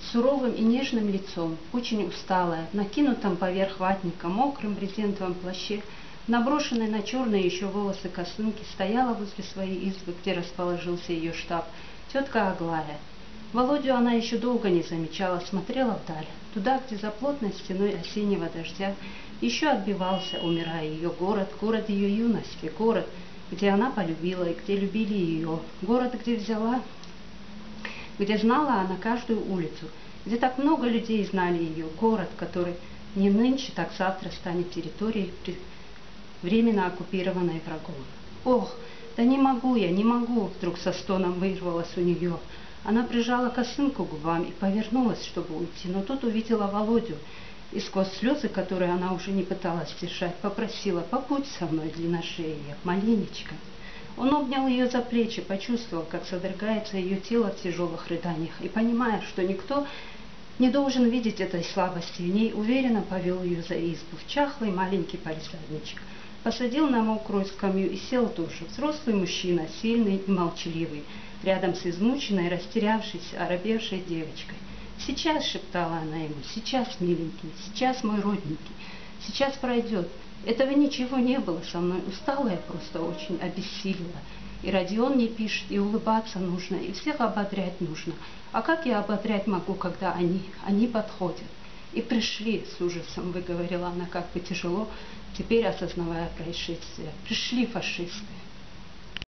суровым и нежным лицом, очень усталая, накинутом поверх ватника мокрым брезентовом плаще, наброшенной на черные еще волосы косынки, стояла возле своей избы, где расположился ее штаб, тетка Аглая. Володю она еще долго не замечала, смотрела вдаль, туда, где за плотной стеной осеннего дождя еще отбивался, умирая ее город, город ее юности, город, где она полюбила и где любили ее, город, где знала она каждую улицу, где так много людей знали ее, город, который не нынче, так завтра станет территорией, временно оккупированной врагом. Ох, да не могу я, не могу, вдруг со стоном вырвалось у нее. Она прижала косынку к губам и повернулась, чтобы уйти, но тут увидела Володю, и сквозь слезы, которые она уже не пыталась держать, попросила: «Побудь со мной, длинношея, маленечко». Он обнял ее за плечи, почувствовал, как содрогается ее тело в тяжелых рыданиях, и, понимая, что никто не должен видеть этой слабости в ней, уверенно повел ее за избу в чахлый маленький палисадничек, посадил на мокрую скамью и сел тоже, взрослый мужчина, сильный и молчаливый, рядом с измученной, растерявшейся, оробевшей девочкой. «Сейчас», — шептала она ему, — «сейчас, миленький, сейчас, мой родненький, сейчас пройдет. Этого ничего не было со мной, устала я просто очень, обессилила. И Родион не пишет, и улыбаться нужно, и всех ободрять нужно. А как я ободрять могу, когда они подходят?» «И пришли», — с ужасом выговорила она, как бы тяжело, теперь осознавая происшествие. «Пришли фашисты».